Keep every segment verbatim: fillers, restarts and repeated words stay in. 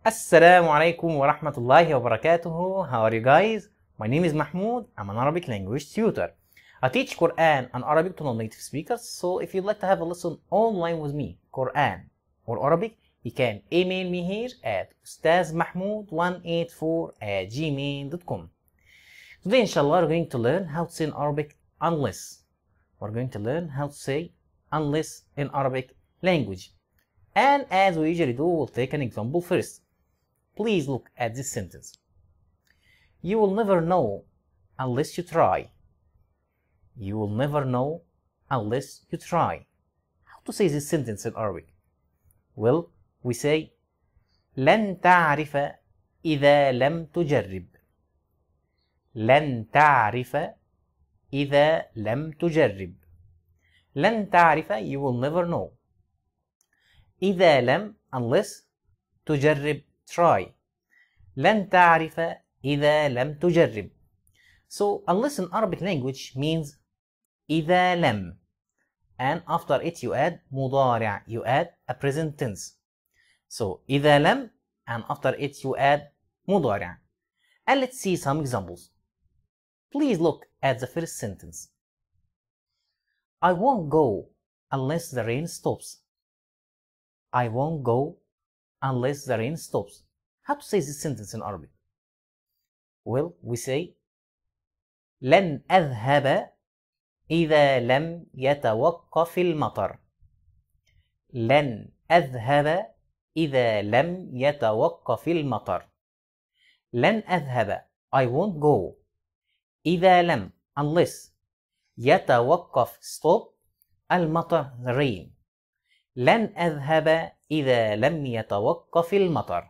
Assalamu alaikum wa rahmatullahi wa barakatuhu. How are you guys? My name is Mahmoud. I'm an Arabic language tutor. I teach Quran and Arabic to non-native speakers. So if you'd like to have a lesson online with me, Quran or Arabic, you can email me here at ustaz mahmoud one eight four at gmail dot com. Today, inshallah, we're going to learn how to say in Arabic unless. We're going to learn how to say unless in Arabic language. And as we usually do, we'll take an example first. Please look at this sentence. You will never know unless you try. You will never know unless you try. How to say this sentence in Arabic? Well, we say لن تعرف إذا لم تجرب. لن تعرف إذا لم تجرب. لن تعرف, you will never know. إذا لم, unless, تجرب, try. لن تعرف إذا لم تجرب. So unless in Arabic language means إذا لم, and after it you add مضارع, you add a present tense. So إذا لم, and after it you add مضارع. And let's see some examples. Please look at the first sentence. I won't go unless the rain stops. I won't go unless the rain stops. How to say this sentence in Arabic? Well, we say لن أذهب إذا لم يتوقف المطر. لن أذهب إذا لم يتوقف المطر. لن أذهب, I won't go. إذا لم, unless, يتوقف, stop, المطر, the rain. لن أذهب إذا لم يتوقف المطر.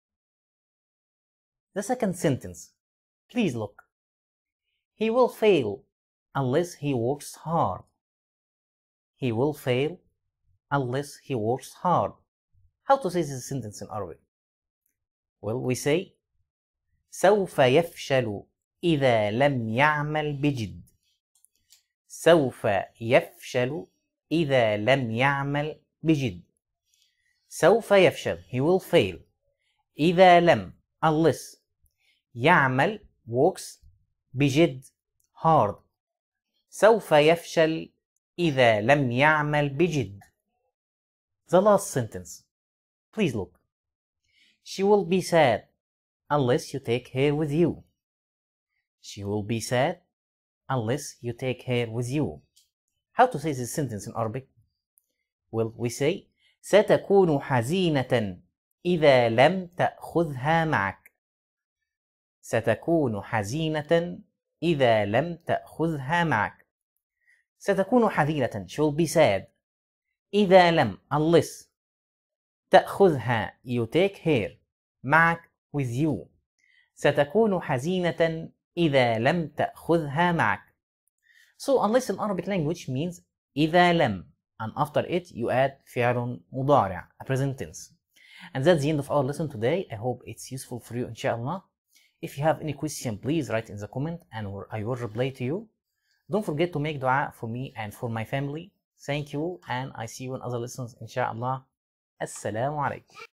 The second sentence. Please look. He will fail unless he works hard. He will fail unless he works hard. How to say this sentence in Arabic? Well, we say سوف يفشل إذا لم يعمل بجد. سوف يفشل إذا لم يعمل بجد. سوف يفشل, he will fail. إذا لم, unless, يعمل, works, بجد, hard. سوف يفشل إذا لم يعمل بجد. The last sentence. Please look. She will be sad unless you take her with you. She will be sad unless you take her with you. How to say this sentence in Arabic? Well, we say ستكون حزينة إذا لم تأخذها معك. ستكون حزينة إذا لم تأخذها معك. ستكون حزينة, she will be sad. إذا لم, unless, تأخذها, you take her, معك, with you. ستكون حزينة إذا لم تأخذها معك. So unless in Arabic language means إذا لم, and after it you add فعل مضارع, a present tense. And that's the end of our lesson today. I hope it's useful for you, inshallah. If you have any question, please write in the comment and I will reply to you. Don't forget to make dua for me and for my family. Thank you, and I see you in other lessons, inshallah. Assalamu alaikum.